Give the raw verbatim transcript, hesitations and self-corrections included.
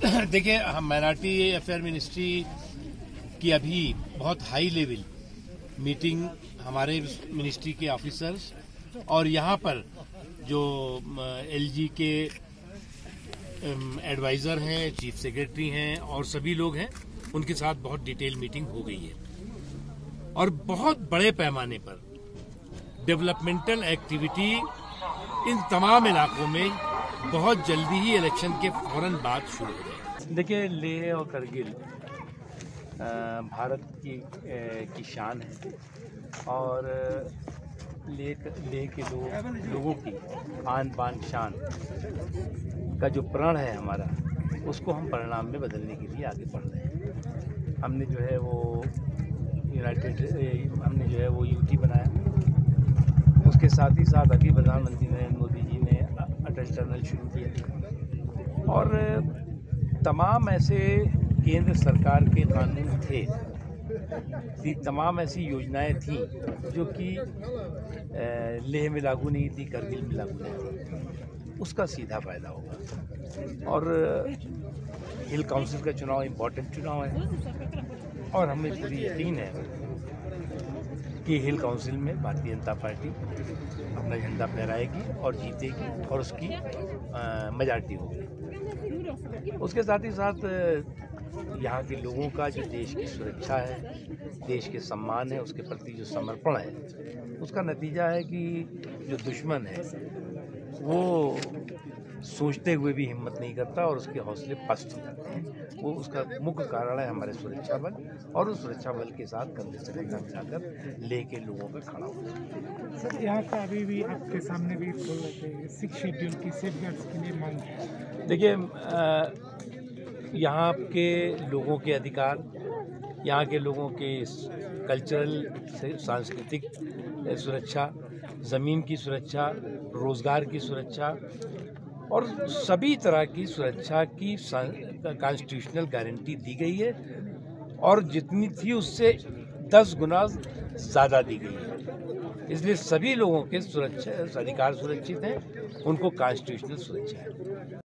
देखिए, हम minority affair ministry की अभी बहुत हाई लेवल मीटिंग हमारे मिनिस्ट्री के ऑफिसर्स और यहाँ पर जो एलजी के एडवाइज़र हैं, चीफ सेक्रेटरी हैं और सभी लोग हैं, उनके साथ बहुत डिटेल मीटिंग हो गई है और बहुत बड़े पैमाने पर डेवलपमेंटल एक्टिविटी इन तमाम इलाकों में बहुत जल्दी ही इलेक्शन के फौरन बाद शुरू हो जाएगी। देखिए, लेह और करगिल भारत की की शान है और लेह लेह के लोग लोगों की आन बान शान का जो प्रण है हमारा, उसको हम परिणाम में बदलने के लिए आगे बढ़ रहे हैं। हमने जो है वो यूनाइटेड हमने जो है वो यूटी बनाया, उसके साथ ही साथ अभी प्रधानमंत्री नरेंद्र मोदी जी ने अटल टनल शुरू किया और तमाम ऐसे केंद्र सरकार के कानून थे, तमाम ऐसी योजनाएं थीं जो कि लेह में लागू नहीं थी, करगिल में लागू नहीं थी, उसका सीधा फायदा होगा। और हिल काउंसिल का चुनाव इम्पोर्टेंट चुनाव है और हमें पूरी यकीन है कि हिल काउंसिल में भारतीय जनता पार्टी अपना झंडा फहराएगी और जीतेगी और उसकी मेजॉरिटी होगी। उसके साथ ही साथ यहाँ के लोगों का जो देश की सुरक्षा है, देश के सम्मान है, उसके प्रति जो समर्पण है, उसका नतीजा है कि जो दुश्मन है वो सोचते हुए भी हिम्मत नहीं करता और उसके हौसले पस्त हो जाते हैं। वो उसका मुख्य कारण है हमारे सुरक्षा बल और उस सुरक्षा बल के साथ कंधे से कंधा मिलाकर लेके लोगों पर खड़ा हो। सर, यहाँ का अभी भी आपके सामने भी बोल रहे थे सिक्स शेड्यूल की सेफगार्ड्स के लिए मांग है। देखिए, यहाँ के लोगों के अधिकार, यहाँ के लोगों के कल्चरल सांस्कृतिक सुरक्षा, ज़मीन की सुरक्षा, रोज़गार की सुरक्षा और सभी तरह की सुरक्षा की कॉन्स्टिट्यूशनल गारंटी दी गई है और जितनी थी उससे दस गुना ज़्यादा दी गई है। इसलिए सभी लोगों के सुरक्षा अधिकार सुरक्षित हैं, उनको कॉन्स्टिट्यूशनल सुरक्षा है।